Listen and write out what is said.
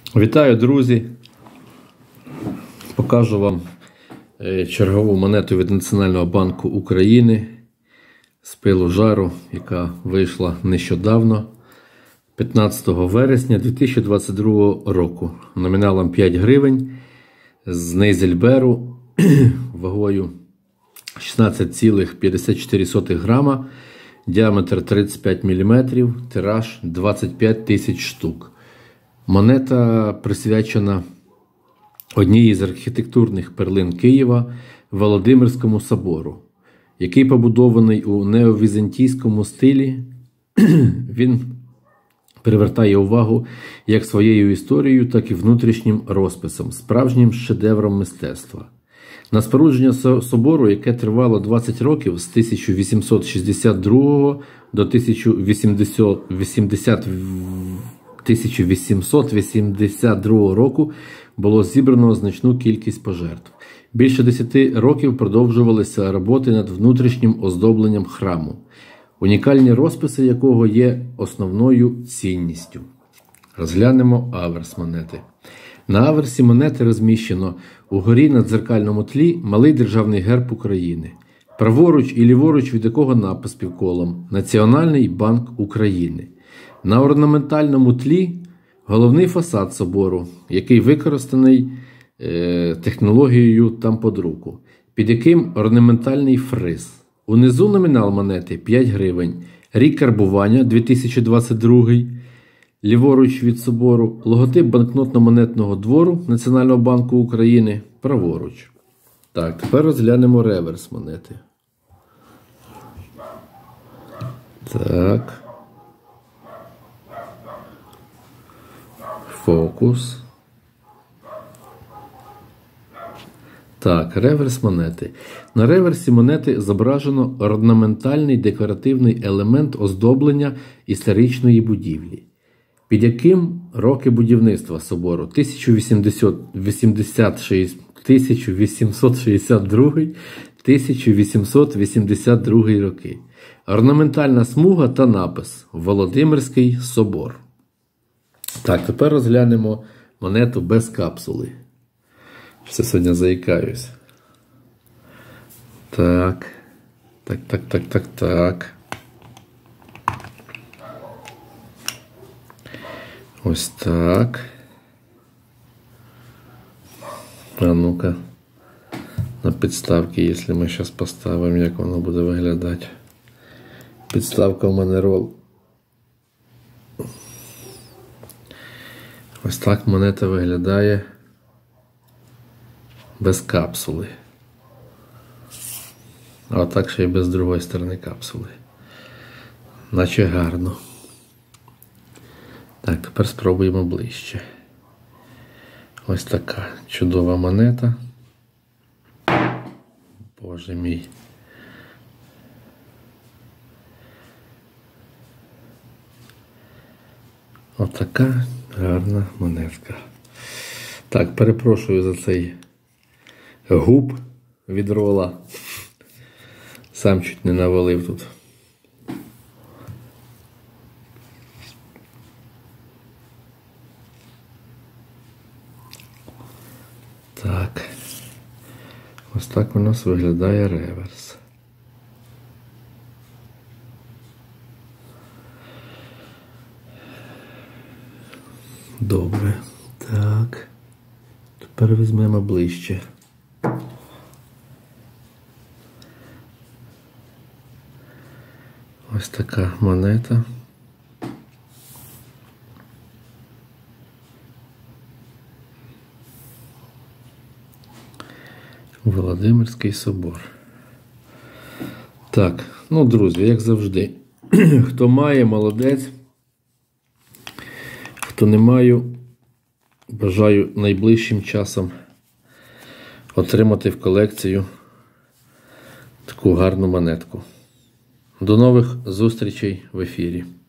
Вітаю, друзі! Покажу вам чергову монету від Національного банку України з пилу жару, яка вийшла нещодавно, 15 вересня 2022 року. Номіналом 5 гривень з Нейзельберу вагою 16,54 грама, діаметр 35 мм, тираж 25 тисяч штук. Монета присвячена одній із архітектурних перлин Києва – Володимирському собору, який побудований у неовізантійському стилі. Він привертає увагу як своєю історією, так і внутрішнім розписом, справжнім шедевром мистецтва. На спорудження собору, яке тривало 20 років з 1862 до 1882 року, було зібрано значну кількість пожертв. Більше 10 років продовжувалися роботи над внутрішнім оздобленням храму, унікальні розписи якого є основною цінністю. Розглянемо аверс монети. На аверсі монети розміщено угорі на дзеркальному тлі малий державний герб України, праворуч і ліворуч від якого напис півколом «Національний банк України». На орнаментальному тлі головний фасад собору, який використаний технологією тамподруку, під яким орнаментальний фриз. Унизу номінал монети 5 гривень, рік карбування 2022, ліворуч від собору, логотип банкнотно-монетного двору Національного банку України праворуч. Так, тепер розглянемо реверс монети. Так. Фокус. Так, реверс монети. На реверсі монети зображено орнаментальний декоративний елемент оздоблення історичної будівлі, під яким роки будівництва собору 1862-1882 роки. Орнаментальна смуга та напис «Володимирський собор». Так, тепер розглянемо монету без капсули. Все сьогодні заїкаюсь. Так. Ось так. А ну-ка. На підставки, якщо ми зараз поставимо, як воно буде виглядати. Підставка в мене рол. Ось так монета виглядає без капсули. А так ще й без другої сторони капсули. Наче гарно. Так, тепер спробуємо ближче. Ось така чудова монета. Боже мій. Ось така гарна монетка. Так, перепрошую за цей губ від рола. Сам чуть не навалив тут. Так. Ось так у нас виглядає реверс. Добре. Так. Тепер візьмемо ближче. Ось така монета. Володимирський собор. Так, ну, друзі, як завжди. Хто має, молодець. Хто не має, бажаю найближчим часом отримати в колекцію таку гарну монетку. До нових зустрічей в ефірі.